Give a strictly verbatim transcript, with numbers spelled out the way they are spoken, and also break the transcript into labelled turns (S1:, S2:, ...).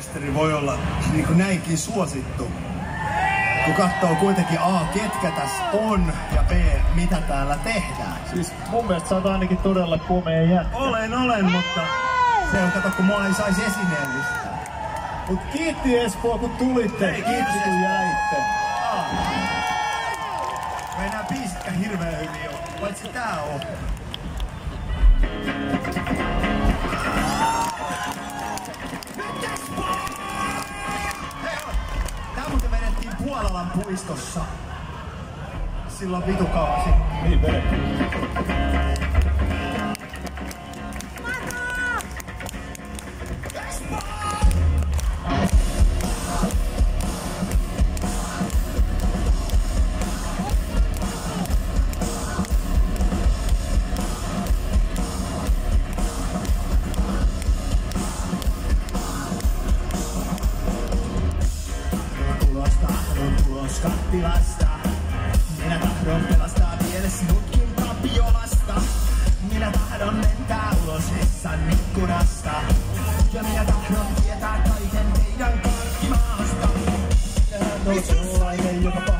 S1: voi olla niin kuin näinkin suosittu, kun katsoo kuitenkin A, ketkä tässä on, ja B, mitä täällä tehdään.
S2: Siis mun mielestä sä oot ainakin todella komea jätkä.
S1: Olen, olen, mutta se on, kato, kun mua ei saisi esineellistää.
S2: Mut kiitti Espoo, kun tulitte.
S1: Hei,
S2: kiitti kun jäitte.
S1: Mä enää biisitkään hirveän hyviä oo, paitsi tää on. Tää muuten vedettiin Puolalan puistossa. Silloin vitukausi.
S2: Niin vedettiin.
S1: Kattilasta. Minä tahdon pelastaa vielä sinutkin Tapiolasta. Minä tahdon lentää ulos Hessan ikkunasta. Ja minä tahdon tietää kaiken teidän karkkimaasta.
S2: Minä on sellainen, joka